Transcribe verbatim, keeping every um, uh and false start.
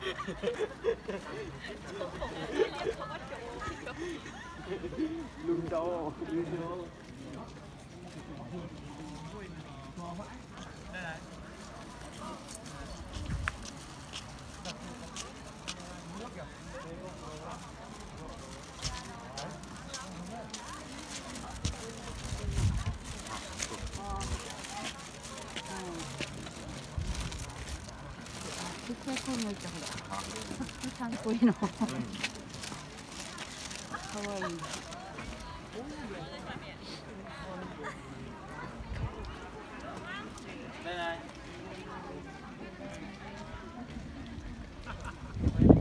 ลุงโดลุงโดที่แค่คนเลยจังเลยที่ทางคุยเนาะเขาว่าได้ไง